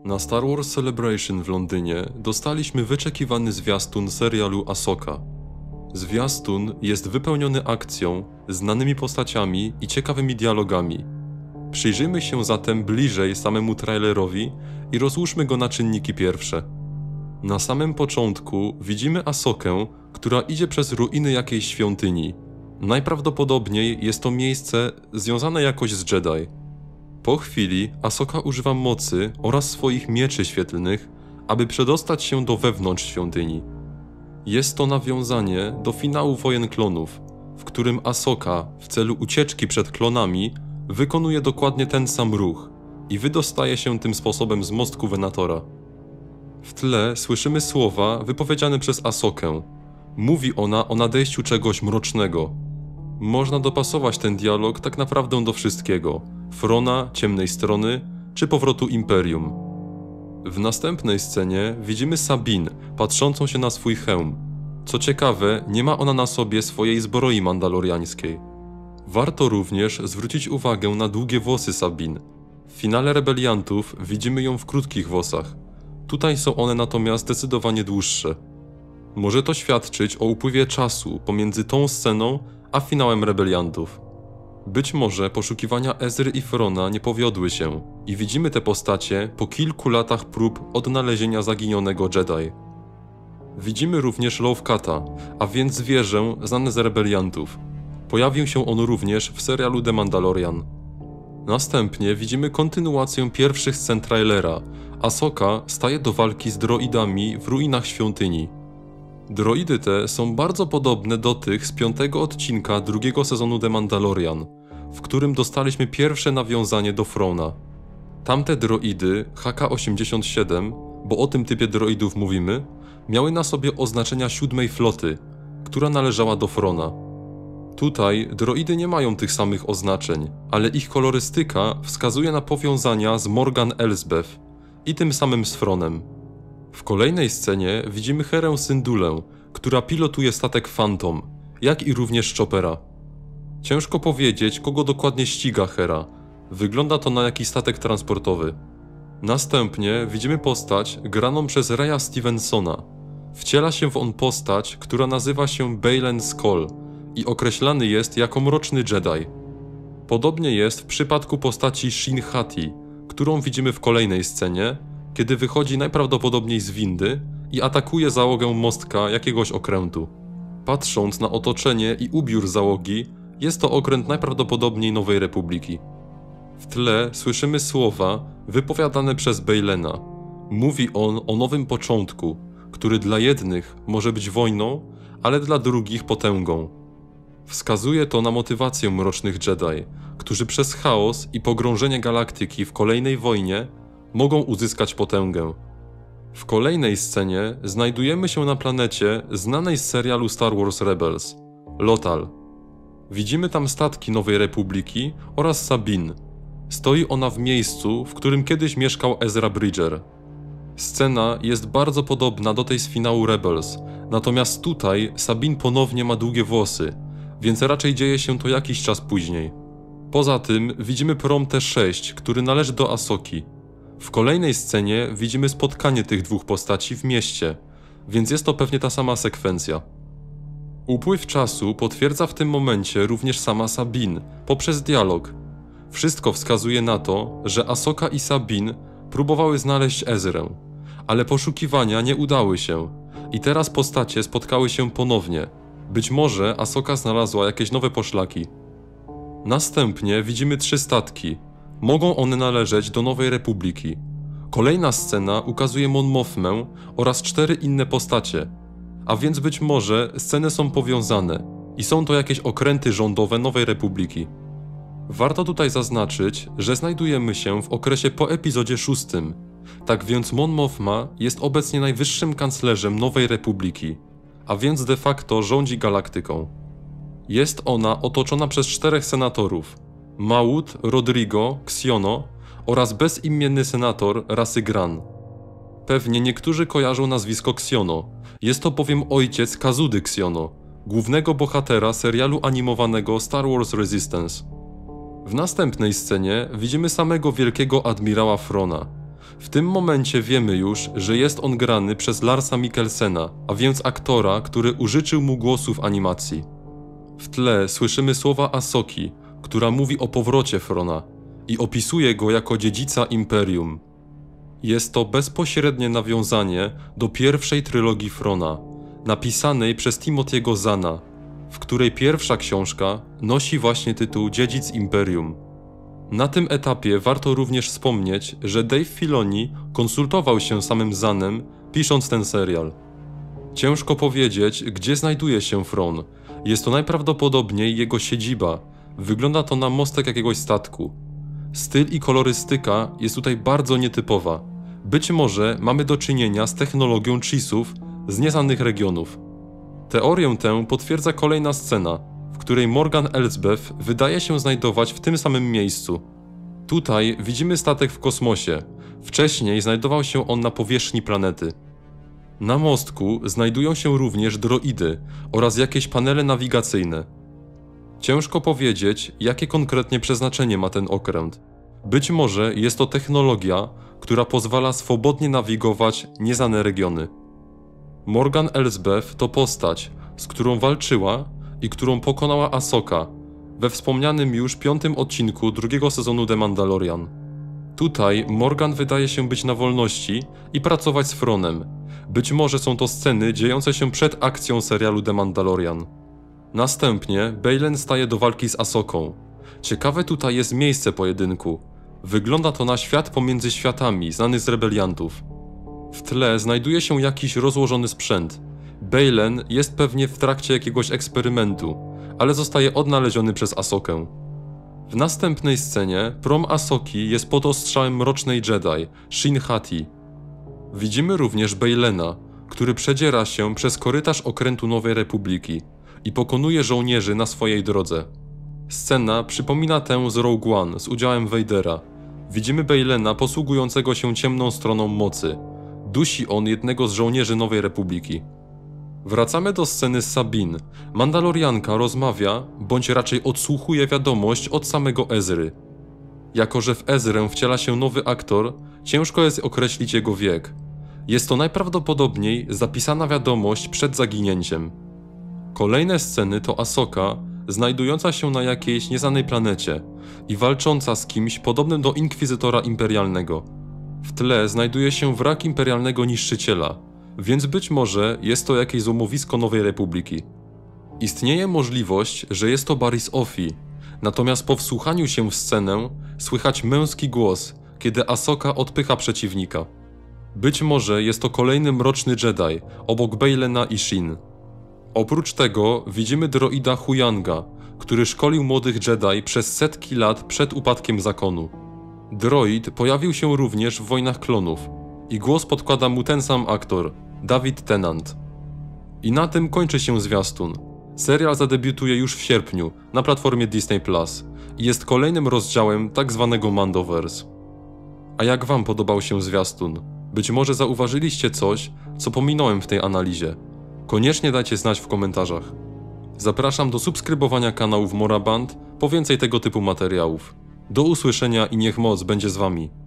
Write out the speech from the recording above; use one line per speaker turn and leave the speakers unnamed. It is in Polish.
Na Star Wars Celebration w Londynie dostaliśmy wyczekiwany zwiastun serialu Ahsoka. Zwiastun jest wypełniony akcją, znanymi postaciami i ciekawymi dialogami. Przyjrzyjmy się zatem bliżej samemu trailerowi i rozłóżmy go na czynniki pierwsze. Na samym początku widzimy Ahsokę, która idzie przez ruiny jakiejś świątyni. Najprawdopodobniej jest to miejsce związane jakoś z Jedi. Po chwili Ahsoka używa mocy oraz swoich mieczy świetlnych, aby przedostać się do wewnątrz świątyni. Jest to nawiązanie do finału Wojen Klonów, w którym Ahsoka w celu ucieczki przed klonami wykonuje dokładnie ten sam ruch i wydostaje się tym sposobem z mostku Venatora. W tle słyszymy słowa wypowiedziane przez Ahsokę. Mówi ona o nadejściu czegoś mrocznego. Można dopasować ten dialog tak naprawdę do wszystkiego: Throna, ciemnej strony, czy powrotu Imperium. W następnej scenie widzimy Sabine patrzącą się na swój hełm. Co ciekawe, nie ma ona na sobie swojej zbroi mandaloriańskiej. Warto również zwrócić uwagę na długie włosy Sabine. W finale Rebeliantów widzimy ją w krótkich włosach. Tutaj są one natomiast zdecydowanie dłuższe. Może to świadczyć o upływie czasu pomiędzy tą sceną a finałem Rebeliantów. Być może poszukiwania Ezry i Throna nie powiodły się i widzimy te postacie po kilku latach prób odnalezienia zaginionego Jedi. Widzimy również Low Kata, a więc zwierzę znane z Rebeliantów. Pojawił się on również w serialu The Mandalorian. Następnie widzimy kontynuację pierwszych scen trailera. Ahsoka staje do walki z droidami w ruinach świątyni. Droidy te są bardzo podobne do tych z 5. odcinka drugiego sezonu The Mandalorian, w którym dostaliśmy pierwsze nawiązanie do Throna. Tamte droidy, HK-87, bo o tym typie droidów mówimy, miały na sobie oznaczenia 7. floty, która należała do Throna. Tutaj droidy nie mają tych samych oznaczeń, ale ich kolorystyka wskazuje na powiązania z Morgan Elsbeth i tym samym z Thronem. W kolejnej scenie widzimy Herę Syndullę, która pilotuje statek Phantom, jak i również Choppera. Ciężko powiedzieć, kogo dokładnie ściga Hera. Wygląda to na jakiś statek transportowy. Następnie widzimy postać graną przez Raya Stevensona. Wciela się w on postać, która nazywa się Baylan Skoll i określany jest jako mroczny Jedi. Podobnie jest w przypadku postaci Shin Hati, którą widzimy w kolejnej scenie, kiedy wychodzi najprawdopodobniej z windy i atakuje załogę mostka jakiegoś okrętu. Patrząc na otoczenie i ubiór załogi, jest to okręt najprawdopodobniej Nowej Republiki. W tle słyszymy słowa wypowiadane przez Baylena. Mówi on o nowym początku, który dla jednych może być wojną, ale dla drugich potęgą. Wskazuje to na motywację mrocznych Jedi, którzy przez chaos i pogrążenie galaktyki w kolejnej wojnie mogą uzyskać potęgę. W kolejnej scenie znajdujemy się na planecie znanej z serialu Star Wars Rebels, Lothal. Widzimy tam statki Nowej Republiki oraz Sabine. Stoi ona w miejscu, w którym kiedyś mieszkał Ezra Bridger. Scena jest bardzo podobna do tej z finału Rebels, natomiast tutaj Sabine ponownie ma długie włosy, więc raczej dzieje się to jakiś czas później. Poza tym widzimy prom T6, który należy do Ahsoki. W kolejnej scenie widzimy spotkanie tych dwóch postaci w mieście, więc jest to pewnie ta sama sekwencja. Upływ czasu potwierdza w tym momencie również sama Sabine poprzez dialog. Wszystko wskazuje na to, że Ahsoka i Sabine próbowały znaleźć Ezrę, ale poszukiwania nie udały się i teraz postacie spotkały się ponownie. Być może Ahsoka znalazła jakieś nowe poszlaki. Następnie widzimy 3 statki. Mogą one należeć do Nowej Republiki. Kolejna scena ukazuje Mon Mothmę oraz 4 inne postacie, a więc być może sceny są powiązane i są to jakieś okręty rządowe Nowej Republiki. Warto tutaj zaznaczyć, że znajdujemy się w okresie po epizodzie 6, tak więc Mon Mothma jest obecnie najwyższym kanclerzem Nowej Republiki, a więc de facto rządzi galaktyką. Jest ona otoczona przez 4 senatorów: Maud, Rodrigo, Xiono oraz bezimienny senator rasy Gran. Pewnie niektórzy kojarzą nazwisko Xiono, jest to bowiem ojciec Kazudy Xiono, głównego bohatera serialu animowanego Star Wars Resistance. W następnej scenie widzimy samego wielkiego admirała Throna. W tym momencie wiemy już, że jest on grany przez Larsa Mikkelsena, a więc aktora, który użyczył mu głosu w animacji. W tle słyszymy słowa Asoki, która mówi o powrocie Frona i opisuje go jako dziedzica Imperium. Jest to bezpośrednie nawiązanie do pierwszej trylogii Frona, napisanej przez Timothy'ego Zahna, w której pierwsza książka nosi właśnie tytuł Dziedzic Imperium. Na tym etapie warto również wspomnieć, że Dave Filoni konsultował się z samym Zahnem, pisząc ten serial. Ciężko powiedzieć, gdzie znajduje się Thrawn. Jest to najprawdopodobniej jego siedziba. Wygląda to na mostek jakiegoś statku. Styl i kolorystyka jest tutaj bardzo nietypowa. Być może mamy do czynienia z technologią Chiefów z nieznanych regionów. Teorię tę potwierdza kolejna scena, w której Morgan Elsbeth wydaje się znajdować w tym samym miejscu. Tutaj widzimy statek w kosmosie. Wcześniej znajdował się on na powierzchni planety. Na mostku znajdują się również droidy oraz jakieś panele nawigacyjne. Ciężko powiedzieć, jakie konkretnie przeznaczenie ma ten okręt. Być może jest to technologia, która pozwala swobodnie nawigować nieznane regiony. Morgan Elsbeth to postać, z którą walczyła i którą pokonała Asoka we wspomnianym już 5. odcinku drugiego sezonu The Mandalorian. Tutaj Morgan wydaje się być na wolności i pracować z Thronem. Być może są to sceny dziejące się przed akcją serialu The Mandalorian. Następnie Baylan staje do walki z Asoką. Ciekawe tutaj jest miejsce pojedynku. Wygląda to na świat pomiędzy światami, znany z rebeliantów. W tle znajduje się jakiś rozłożony sprzęt. Baylan jest pewnie w trakcie jakiegoś eksperymentu, ale zostaje odnaleziony przez Asokę. W następnej scenie prom Asoki jest pod ostrzałem mrocznej Jedi, Shin Hati. Widzimy również Baylana, który przedziera się przez korytarz okrętu Nowej Republiki i pokonuje żołnierzy na swojej drodze. Scena przypomina tę z Rogue One z udziałem Vadera. Widzimy Baylana posługującego się ciemną stroną mocy. Dusi on jednego z żołnierzy Nowej Republiki. Wracamy do sceny z Sabine. Mandalorianka rozmawia, bądź raczej odsłuchuje wiadomość od samego Ezry. Jako że w Ezrę wciela się nowy aktor, ciężko jest określić jego wiek. Jest to najprawdopodobniej zapisana wiadomość przed zaginięciem. Kolejne sceny to Asoka, znajdująca się na jakiejś nieznanej planecie i walcząca z kimś podobnym do Inkwizytora Imperialnego. W tle znajduje się wrak imperialnego niszczyciela, więc być może jest to jakieś złomowisko Nowej Republiki. Istnieje możliwość, że jest to Barriss Offee, natomiast po wsłuchaniu się w scenę słychać męski głos, kiedy Asoka odpycha przeciwnika. Być może jest to kolejny mroczny Jedi, obok Baylana i Shin. Oprócz tego widzimy droida Huyanga, który szkolił młodych Jedi przez setki lat przed upadkiem zakonu. Droid pojawił się również w Wojnach Klonów i głos podkłada mu ten sam aktor, David Tennant. I na tym kończy się zwiastun. Serial zadebiutuje już w sierpniu na platformie Disney+ i jest kolejnym rozdziałem tak zwanego Mandoverse. A jak wam podobał się zwiastun? Być może zauważyliście coś, co pominąłem w tej analizie. Koniecznie dajcie znać w komentarzach. Zapraszam do subskrybowania kanałów Moraband po więcej tego typu materiałów. Do usłyszenia i niech moc będzie z wami.